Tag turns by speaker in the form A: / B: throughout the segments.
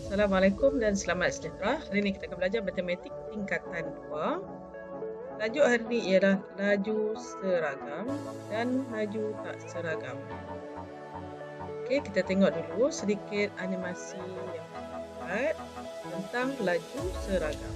A: Assalamualaikum dan selamat sejahtera. Hari ini kita akan belajar matematik tingkatan 2. Tajuk hari ini ialah laju seragam dan laju tak seragam. Okey, kita tengok dulu sedikit animasi yang terdapat tentang laju seragam.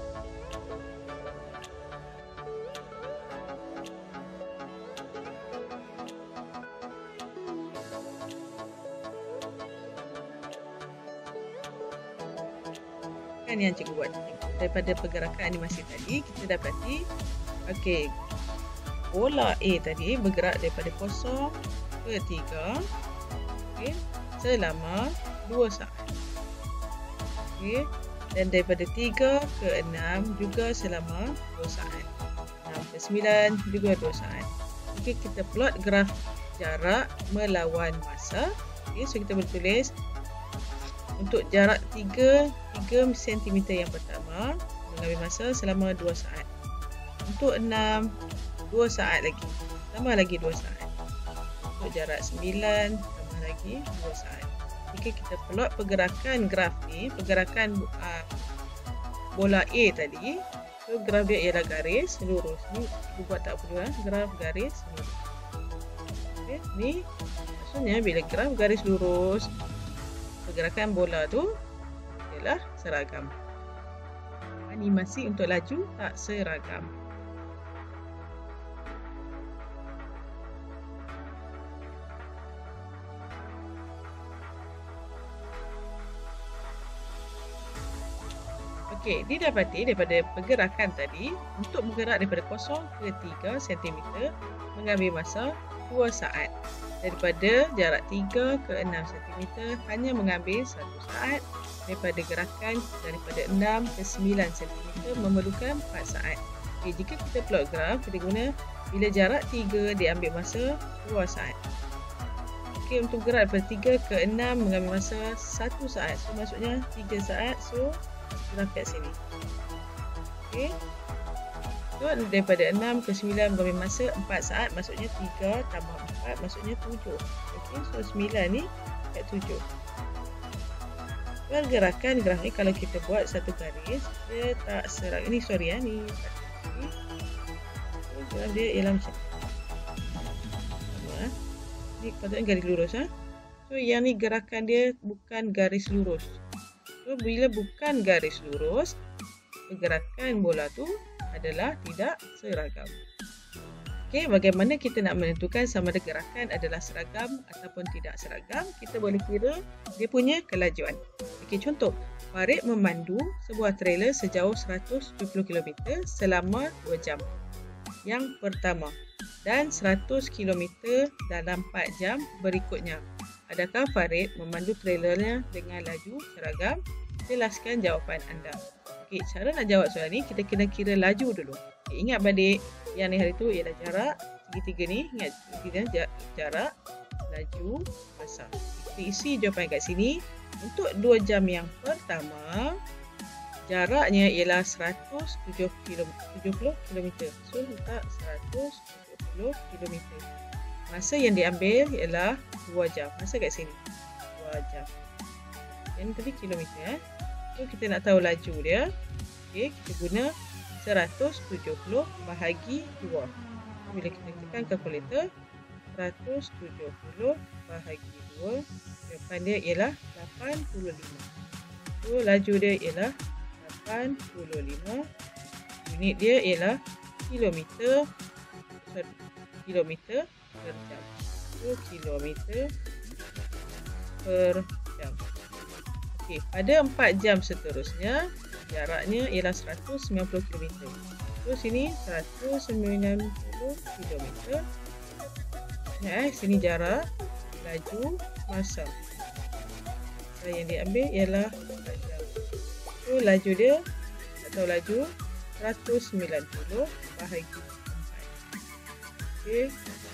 A: Yang cikgu buat daripada pergerakan animasi tadi, kita dapati okey, bola A tadi bergerak daripada 0 ke 3 okey, selama 2 saat. Okey, dan daripada 3 ke 6 juga selama 2 saat. 6 ke 9 juga 2 saat. Okey, kita plot graf jarak melawan masa. Okey, so kita boleh tulis untuk jarak 3 cm yang pertama mengambil masa selama 2 saat. Untuk 6, 2 saat lagi. Tambah lagi 2 saat. Untuk jarak 9, tambah lagi 2 saat. Okey, kita plot pergerakan graf ni, pergerakan bola A tadi. So, graf dia ialah garis lurus. Ni aku buat tak perlu graf garis lurus. Okey, ni maksudnya bila graf garis lurus, pergerakan bola tu ialah seragam. Animasi untuk laju tak seragam. Okey, didapati daripada pergerakan tadi, untuk bergerak daripada 0 ke 3 cm mengambil masa 2 saat. Daripada jarak 3 ke 6 cm hanya mengambil 1 saat. Daripada gerakan daripada 6 ke 9 cm memerlukan 4 saat. Okay, jika kita plot graf, kita guna bila jarak 3 dia ambil masa 2 saat. Okay, untuk gerak daripada 3 ke 6 mengambil masa 1 saat. So, maksudnya 3 saat. So, graf kat sini. Okay. So, daripada 6 ke 9 mengambil masa 4 saat. Maksudnya 3 tambah 4 maksudnya 7. Okay, so 9 ni kat 7. Pergerakan graf ni kalau kita buat satu garis, dia tak seragam. Ini sorry ya, ni graf dia ialah macam ni. Ni patutnya garis lurus ha. So yang ni gerakan dia bukan garis lurus. So bila bukan garis lurus, pergerakan bola tu adalah tidak seragam. Okey, bagaimana kita nak menentukan sama ada gerakan adalah seragam ataupun tidak seragam? Kita boleh kira dia punya kelajuan. Okey, contoh, Farid memandu sebuah trailer sejauh 170 km selama 2 jam. Yang pertama, dan 100 km dalam 4 jam berikutnya. Adakah Farid memandu trailernya dengan laju seragam? Jelaskan jawapan anda. Okey, cara nak jawab soalan ni, kita kena kira laju dulu. Okay, ingat adik, yang ni hari tu ialah jarak segitiga ni. Ingat segitiga jarak, laju, masa. Kita isi jawapan kat sini. Untuk 2 jam yang pertama, jaraknya ialah 170 km. So, letak 170 km. Masa yang diambil ialah 2 jam. Masa kat sini. 2 jam. Yang tadi kilometer. So, kita nak tahu laju dia. Okay, kita guna 170 bahagi 2. Bila kita tekan kalkulator, 170 bahagi 2, jawapan dia ialah 85. So, laju dia ialah 85. Unit dia ialah kilometer per jam. So, kilometer per jam. Okey, pada 4 jam seterusnya, jaraknya ialah 190 km. So, sini 190 km. Sini jarak, laju, masa. So, yang diambil ialah 4 jam. So, laju dia, tak tahu laju, 190 bahagi 4. Okey.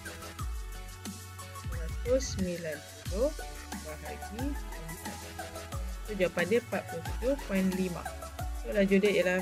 A: 190 bahagi 4. So, jawapan dia 47.5. So, laju dia ialah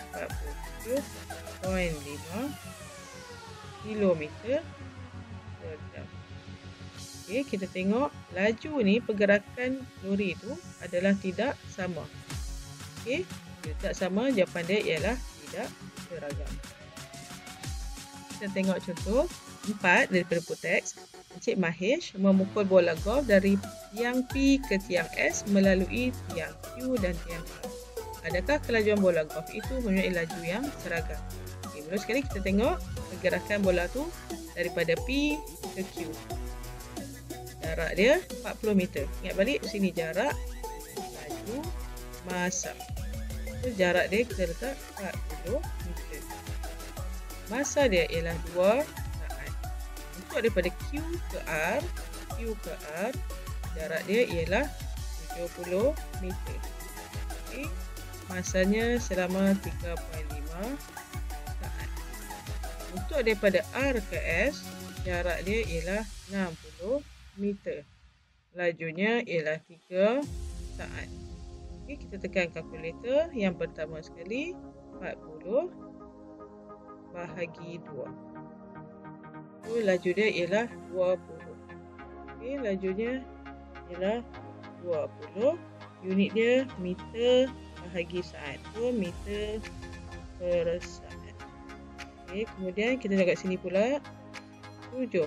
A: 47.5 km per jam. Okey, kita tengok laju ni, pergerakan lori itu adalah tidak sama. Okey, tidak sama, jawapan dia ialah tidak seragam. Kita tengok contoh 4 daripada buku teks. Encik Mahesh memukul bola golf dari tiang P ke tiang S melalui tiang Q dan tiang R. Adakah kelajuan bola golf itu mempunyai laju yang seragam? Okay, mula sekali kita tengok pergerakan bola tu daripada P ke Q. Jarak dia 40 meter. Ingat balik sini jarak, laju, masa. So, jarak dia kita letak 40 meter. Masa dia ialah 2 saat. Untuk daripada Q ke R, jarak dia ialah 70 meter. Okay. Masanya selama 3.5 saat. Untuk daripada R ke S, jarak dia ialah 60 meter. Lajunya ialah 3 saat. Okay, kita tekan kalkulator. Yang pertama sekali 40 bahagi 2. So, laju dia ialah 20. Okay, lajunya ialah 20. Unit dia meter bahagi saat. So, meter per saat. Okay, kemudian kita tengok kat sini pula 70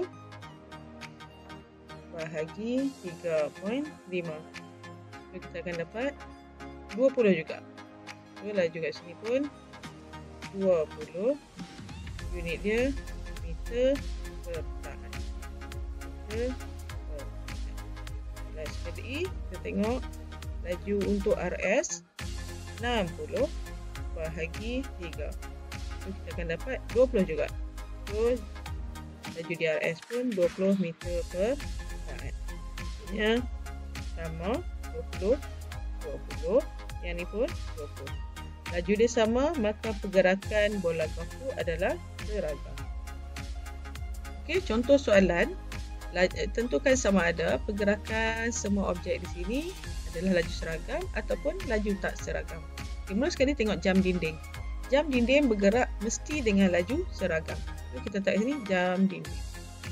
A: bahagi 3.5. So, kita akan dapat 20 juga. So, laju kat sini pun 20. Unit dia meter per saat. Meter per saat. Last sekali kita tengok laju untuk RS 60 bahagi 3. So, kita akan dapat 20 juga. So, laju di RS pun 20 meter per saat. Maksudnya sama 20, 20. Yang ni pun 20. Laju dia sama, maka pergerakan bola golf itu adalah seragam. Okey, contoh soalan. Tentukan sama ada pergerakan semua objek di sini adalah laju seragam ataupun laju tak seragam. Okay, mula sekali tengok jam dinding. Jam dinding bergerak mesti dengan laju seragam. So, kita letak sini jam dinding.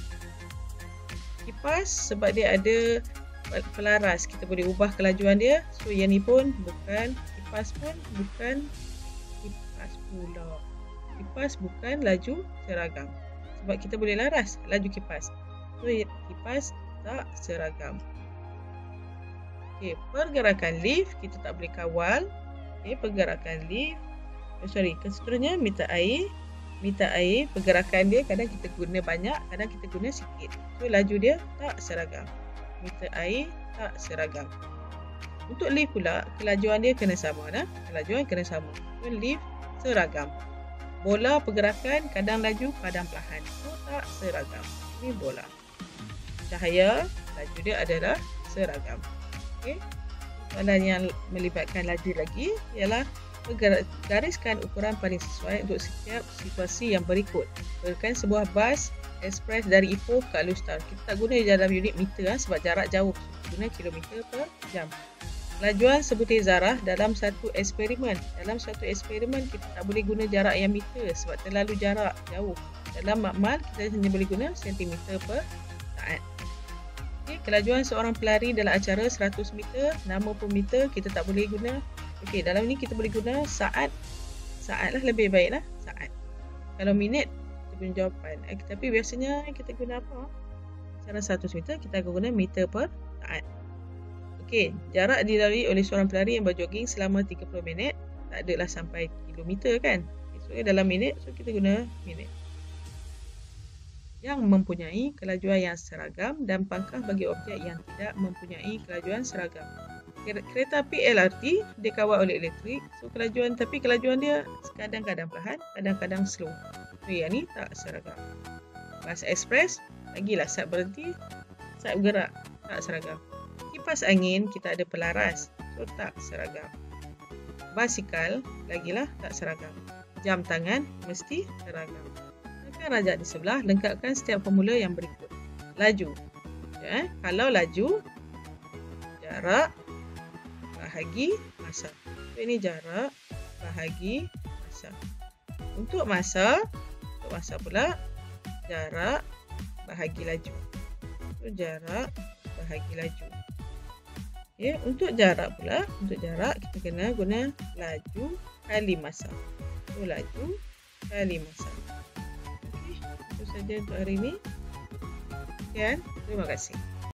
A: Kipas sebab dia ada pelaras, kita boleh ubah kelajuan dia. So, yang ni pun bukan kipas pun bukan kipas pula. Kipas bukan laju seragam. Sebab kita boleh laras laju kipas. So, kipas tak seragam. Okey, pergerakan lift kita tak boleh kawal. Okey, pergerakan lift. Seterusnya meter air. Meter air, pergerakan dia kadang kita guna banyak, kadang kita guna sikit. So, laju dia tak seragam. Meter air tak seragam. Untuk lift pula, kelajuan dia kena sama dah. Kelajuan kena sama. So, lift seragam. Bola pergerakan kadang laju, kadang perlahan. So, tak seragam. Ini bola. Cahaya, laju dia adalah seragam. Okey. Soalan yang melibatkan laju lagi ialah gariskan ukuran paling sesuai untuk setiap situasi yang berikut. Berikan sebuah bas ekspres dari Ipoh ke Alustar. Kita tak guna dalam unit meter sebab jarak jauh. Guna kilometer per jam. Kelajuan sebutir zarah dalam satu eksperimen. Dalam satu eksperimen kita tak boleh guna jarak yang meter sebab terlalu jarak jauh. Dalam makmal kita hanya boleh guna sentimeter per saat. Okay, kelajuan seorang pelari dalam acara 100 meter, nama pun meter kita tak boleh guna. Okey, dalam ni kita boleh guna saat. Saat lah lebih baik lah. Saat. Kalau minit, kita punya jawapan. Tapi biasanya kita guna apa? Cara 100 meter, kita akan guna meter per saat. Okey, jarak dilalui oleh seorang pelari yang berjogging selama 30 minit. Tak adalah sampai kilometer kan? So, dalam minit, so kita guna minit. Yang mempunyai kelajuan yang seragam dan pangkah bagi objek yang tidak mempunyai kelajuan seragam. Kereta api LRT dia kawal oleh elektrik. So, kelajuan dia kadang-kadang perlahan, kadang-kadang slow. So, yang ni tak seragam. Bas ekspres, lagilah saat berhenti, saat bergerak, tak seragam. Kipas angin, kita ada pelaras. So, tak seragam. Basikal, lagilah tak seragam. Jam tangan, mesti seragam. Tekan rajak di sebelah, lengkapkan setiap formula yang berikut. Laju. Kalau laju, jarak bahagi masa. So, ini jarak bahagi masa. Untuk masa pula jarak bahagi laju. Untuk jarak bahagi laju. Ya, untuk jarak pula, kita kena guna laju kali masa. So, laju kali masa. Okey, itu saja untuk hari ini. Sekian, terima kasih.